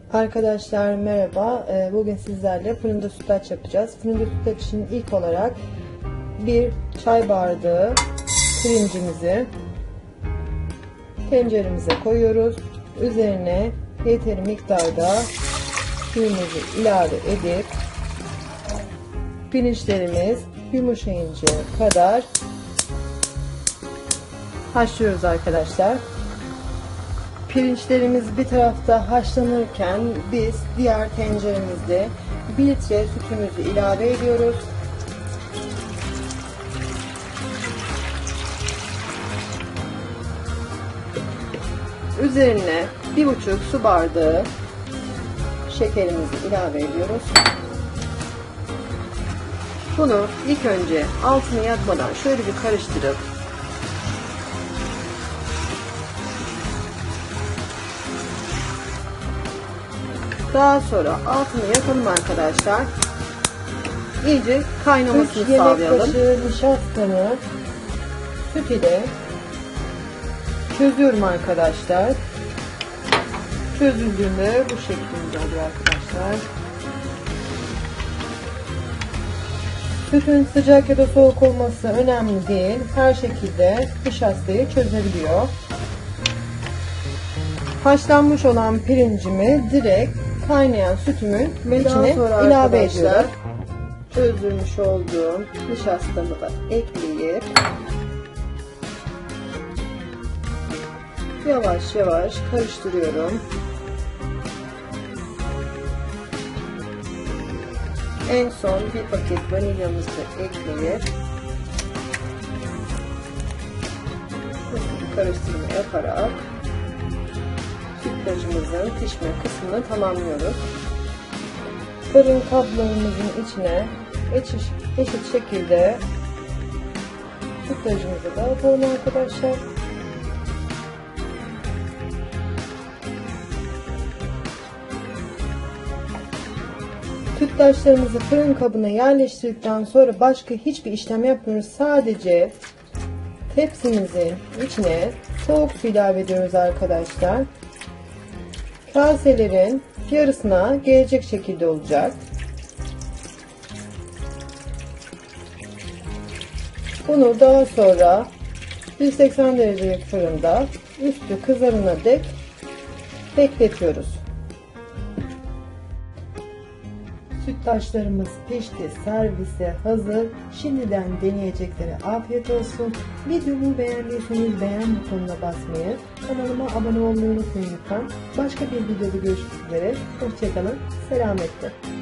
Arkadaşlar merhaba. Bugün sizlerle fırında sütlaç yapacağız. Fırında sütlaç için ilk olarak bir çay bardağı pirincimizi tenceremize koyuyoruz. Üzerine yeteri miktarda suyumuzu ilave edip pirinçlerimiz yumuşayıncaya kadar haşlıyoruz arkadaşlar. Pirinçlerimiz bir tarafta haşlanırken biz diğer tenceremizde 1 litre sütümüzü ilave ediyoruz. Üzerine 1,5 su bardağı şekerimizi ilave ediyoruz. Bunu ilk önce altını yakmadan şöyle bir karıştırıp daha sonra altını yakalım arkadaşlar. İyice kaynamasını sağlayalım. 3 yemek kaşığı nişastamı süt ile çözüyorum arkadaşlar. Çözüldüğünde bu şekilde oluyor arkadaşlar. Sütün sıcak ya da soğuk olması önemli değil. Her şekilde nişastayı çözebiliyor. Haşlanmış olan pirincimi direkt kaynayan sütümün içine ilave ediyorum. Çözdürmüş olduğum nişastamı da ekleyip yavaş yavaş karıştırıyorum. En son bir paket vanilyamızı ekleyip karıştırma yaparak sütlacımızın pişme kısmını tamamlıyoruz. Fırın kablarımızın içine eşit şekilde sütlacımızı dağıtalım arkadaşlar. Sütlaçlarımızı fırın kabına yerleştirdikten sonra başka hiçbir işlem yapmıyoruz. Sadece tepsimizin içine soğuk su ilave ediyoruz arkadaşlar. Kaselerin yarısına gelecek şekilde olacak. Bunu daha sonra 180 derecelik fırında üstü kızarana dek bekletiyoruz. Sütlaçlarımız pişti, servise hazır. Şimdiden deneyeceklere afiyet olsun. Videomu beğendiyseniz beğen butonuna basmayı, kanalıma abone olmayı unutmayın lütfen. Başka bir videoda görüşmek üzere. Hoşçakalın, selametle.